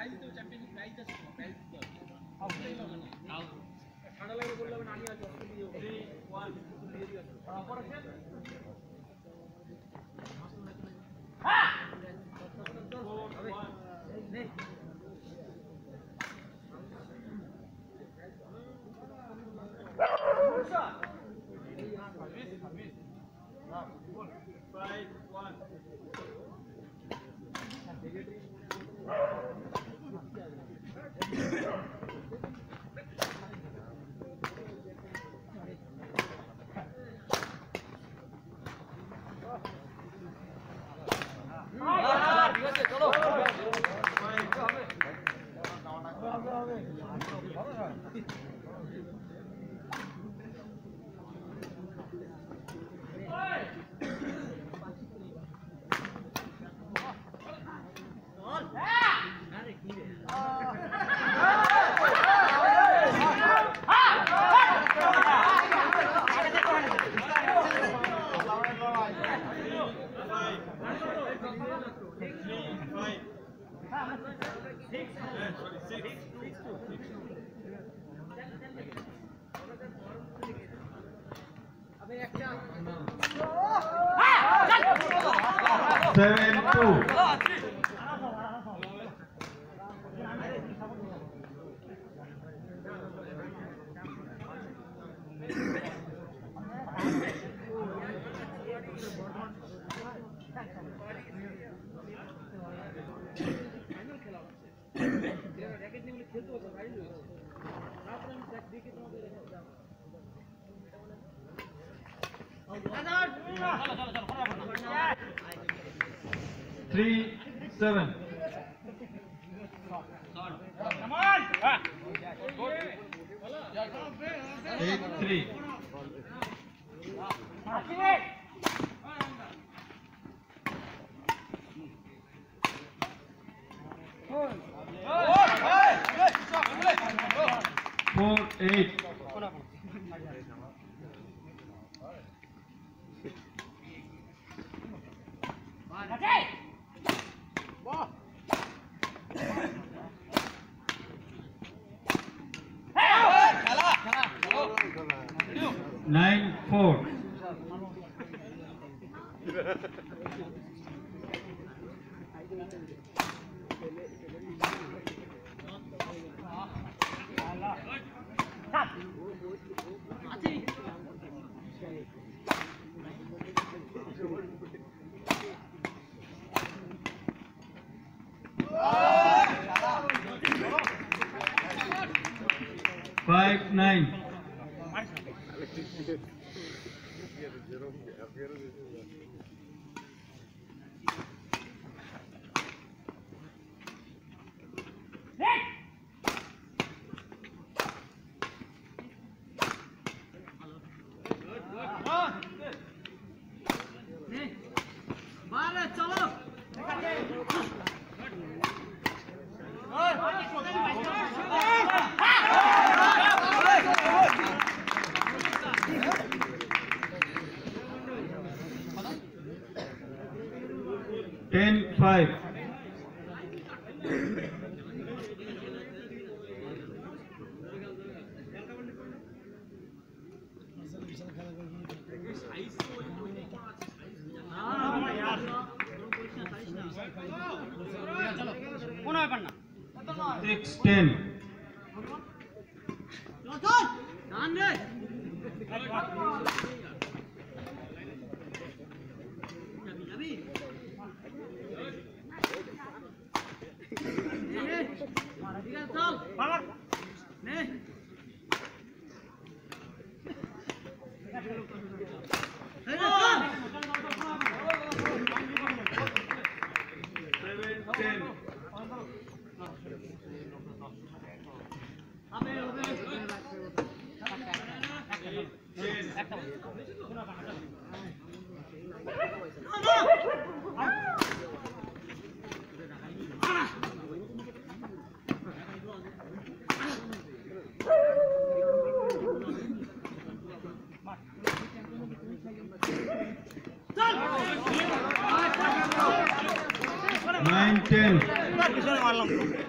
9-10.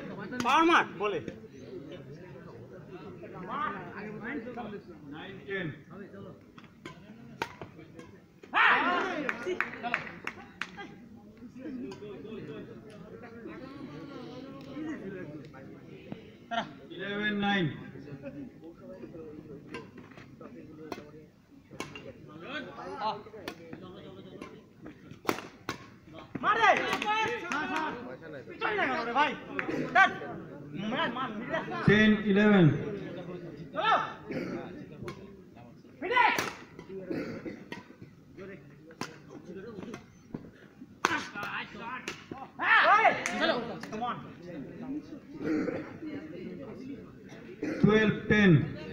পাওয়ার মাঠ বলে 9-10 11-9 মারে পিছনে লাগা রে ভাই ডান ম্যাচ মান 10-11 চলো ফিনিশ চলো কাম অন 12-10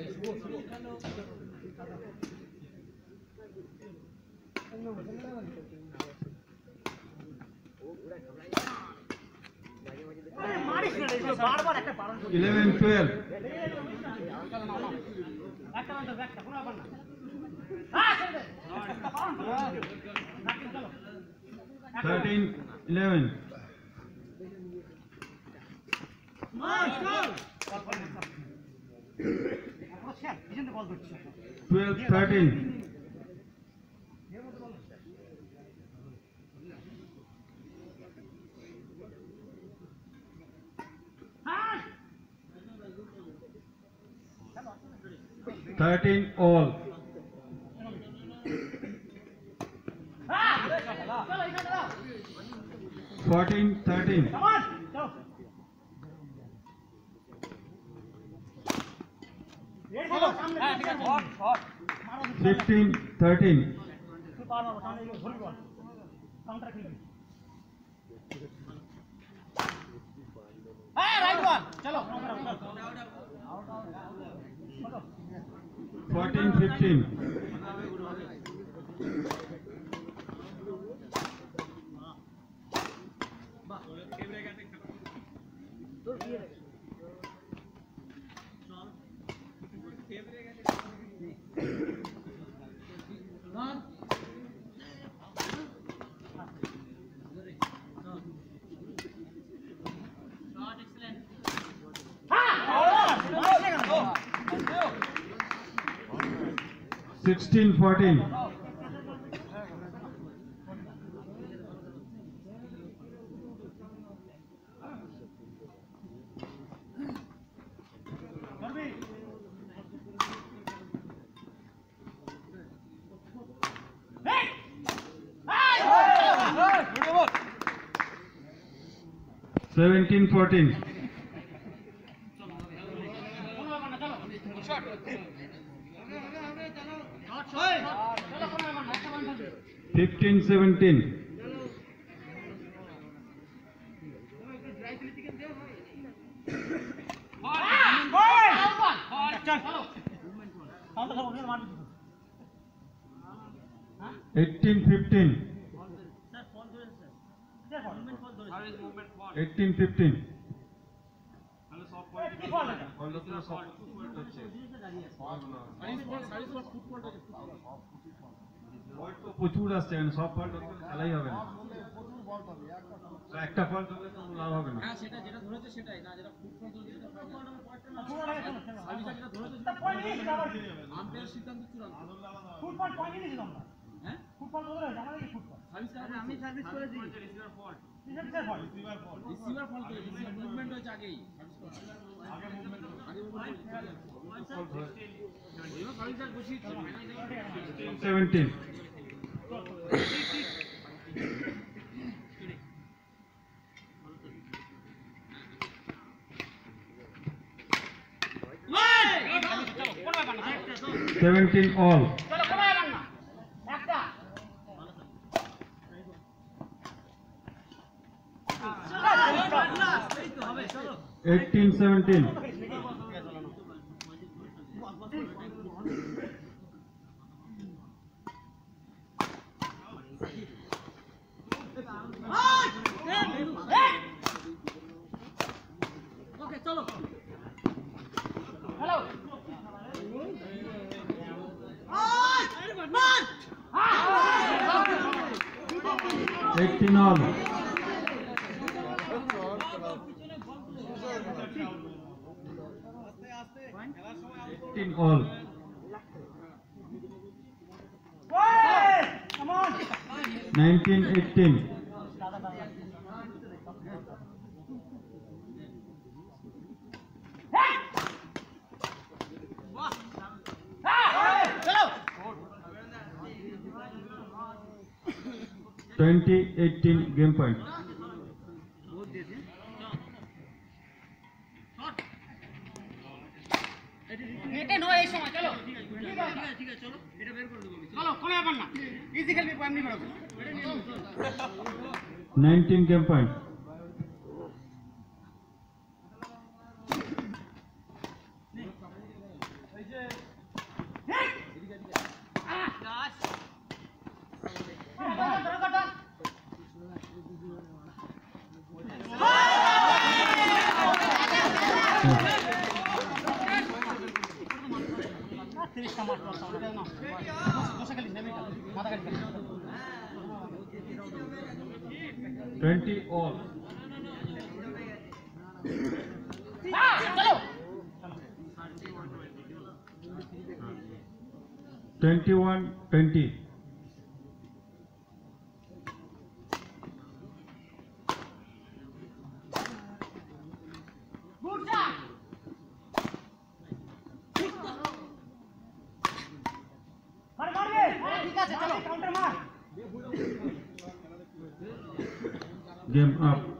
মারিস না রে বারবার একটা বারণ 11-12 একটা মান তো ব্যাকটা পুরো আবার না হ্যাঁ চলো 13-11 মার চল পিছনে বল করছিস 12-13 13-all 14-13 15-13 14-15 16-14 17-14 15-17 18-15 18-15 প্রচুর আসছে এখানে সব ফল খেলাই হবে না একটা ফল ধরলে তো লাভ হবে না সেটা যেটা ধরেছে সেটাই না যেটা ফুটবল ধরেছে সেটা যেটা ধরেছে আম্পায়ার সিদ্ধান্ত চূড়ান্ত ফুটবল পয়েন্ট নিয়েছিল আমরা হ্যাঁ ফুটবল ধরে আমাদের কি ফুটবল আমি সার্ভিস করেছি রিসিভার ফল্ট রিসিভার ফল্ট করে রিসিভার মুভমেন্ট হয়েছে আগেই আগে মুভমেন্ট এবার সার্ভিস বসিয়েছে 17 17 all 18-17 18 all 18 all. Come on. 19-18. चलो 20-18 game point. মেটেন হয় এই সময় চলো ঠিক আছে চলো এটা বের করে দেবো চলো কোনো ব্যাপার না ইজি খেলবি এমনি বেরোবে 19 game point. মাথা কাটি 20 all. চলো 21-20. গুড শট মারবে ঠিক আছে চলো কাউন্টার মার Game up.